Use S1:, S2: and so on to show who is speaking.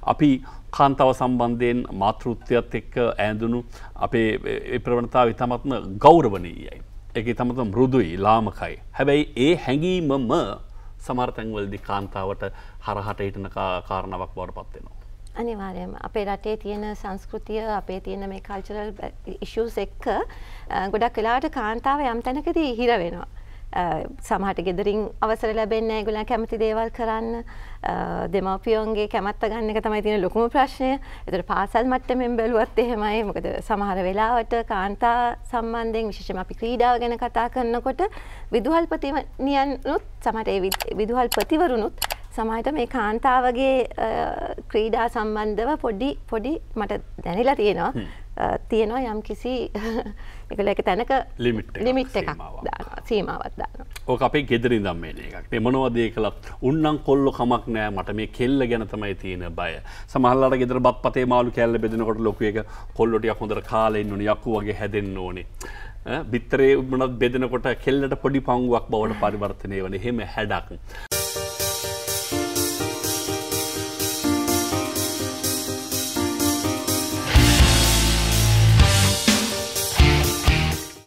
S1: අපි කාන්තාව සම්බන්ධයෙන් මාතෘත්වයත් එක්ක ඈඳුණු අපේ ඒ ප්‍රවණතාව ඉතාමත්ම ගෞරවනීයයි. ඒක ඉතාමත්ම මෘදුයි, ලාමකයි. හැබැයි ඒ හැඟීමම සමහර තැන්වලදී කාන්තාවට හරහට හිටින කාරණාවක් බවට පත් වෙනවා.
S2: අනිවාර්යයෙන්ම අපේ රටේ තියෙන සංස්කෘතිය අපේ තියෙන මේ කල්චරල් ඉෂුස් එක්ක ගොඩක් වෙලාවට කාන්තාව යම් තැනකදී හිර වෙනවා. සමහරට ගෙදරින් අවසර ලැබෙන්නේ නැහැ ඒගොල්ලන් කැමති දේවල් කරන්න. දෙමාපියන්ගේ කැමැත්ත ගන්න එක තමයි තියෙන ලොකුම ප්‍රශ්නය. ඒතර පාසල් මට්ටමින් බැලුවත් එහෙමයි. මොකද සමහර වෙලාවට කාන්තා සම්බන්ධයෙන් විශේෂයෙන්ම අපි ක්‍රීඩාව ගැන කතා කරනකොට විදුහල්පතිනියන්නුත් සමහරට ඒ විදුහල්පතිවරුනුත් සමහරට මේ කාන්තාවගේ ක්‍රීඩා සම්බන්ධව පොඩි මට දැනিলা තියෙනවා යම් කිසි ඒකල එක තැනක ලිමිට් එකක් දානවා සීමාවක් දානවා.
S1: ඕක අපේ ගෙදර ඉඳන් මේන එකක්. මේ මොනවද ඒ කළත් උන්නම් කොල්ල කමක් නෑ මට මේ කෙල්ල ගැන තමයි තියෙන බය. සමහරලාට ගෙදර බත්පතේ මාළු කෑල්ල බෙදෙනකොට ලොකු එක කොල්ලෝ ටිකක් හොඳට කාලා ඉන්න ඕනේ යකු වගේ හැදෙන්න ඕනේ. බිත්තරේ මොනවද බෙදෙනකොට කෙල්ලට පොඩි පංගුවක් බවට පරිවර්තනය වෙන එහෙම හැඩක්.